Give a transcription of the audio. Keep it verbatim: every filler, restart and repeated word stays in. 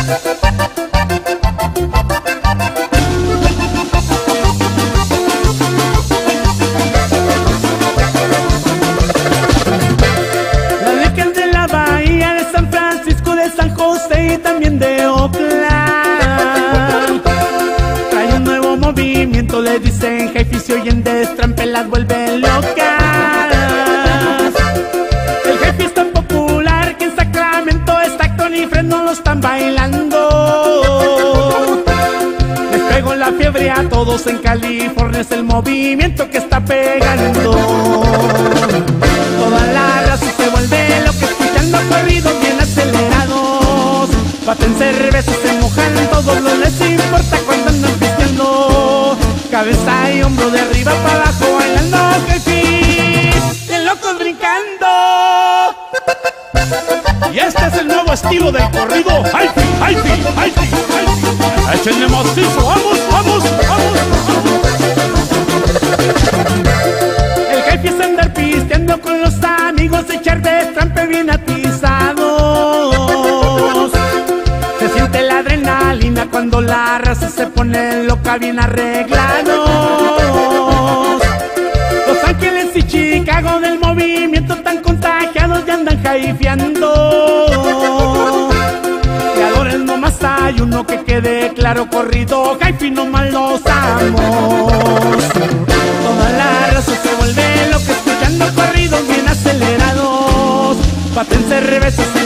Y también de Oakland trae un nuevo movimiento, le dicen Hi-Fi, se oyen destrampe, las vuelve locas. El Hi-Fi es tan popular que en Sacramento está con y Fresno lo están bailando. Les pegó la fiebre a todos en California, es el movimiento que está pegando. Toda la raza se vuelve loca escuchando corridos bien acelerados. Baten cerveza, se mojan, todos no les importa cuando andan pisteando. Cabeza y hombro de arriba para abajo bailando Hi-Fi, bien locos brincando. Y este es el nuevo estilo del corrido Hi-Fi, Hi-Fi, Hi-Fi, Hi-Fi. Échenle macizo, vamos, vamos, vamos, vamos. El Hi-Fi es andar pisteando con los amigos, echar destrampe bien atizados. Se siente la adrenalina cuando la raza se pone loca bien arreglados. Los Ángeles y Chicago del movimiento tan contagiados y andan jaifiando. Creadores nomás hay uno que quede claro, corrido Hi-Fi nomás los amos. Toda la raza se vuelve loca escuchando corridos bien acelerados. Baten cervezas